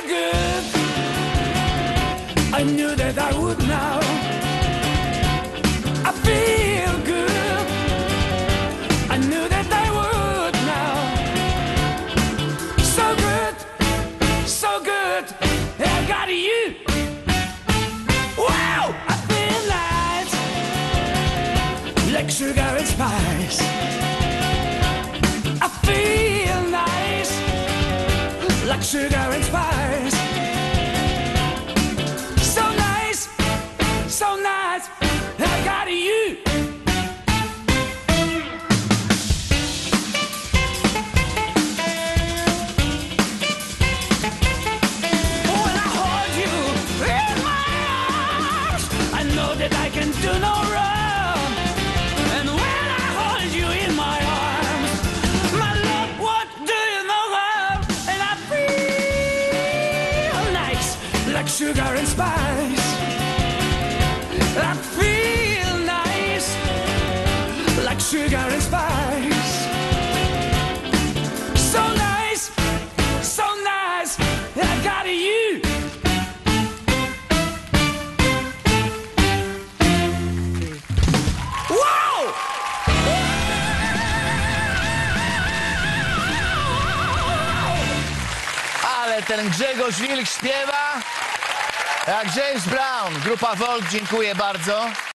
good. I knew that I would now. I feel good. I knew that I would now. So good, so good. I got you. Wow, I feel nice, like sugar and spice. I feel nice, like sugar and spice. So nice, so nice. I got you. When I hold you in my arms, I know that I can do no wrong. And when I hold you in my arms, my love, what do you know of? And I feel nice, like sugar and spice. I feel nice, like sugar and spice. So nice, so nice. I got you. Wow! Ale ten Grzegorz Wilk śpiewa jak James Brown. Grupa Volt, dziękuję bardzo.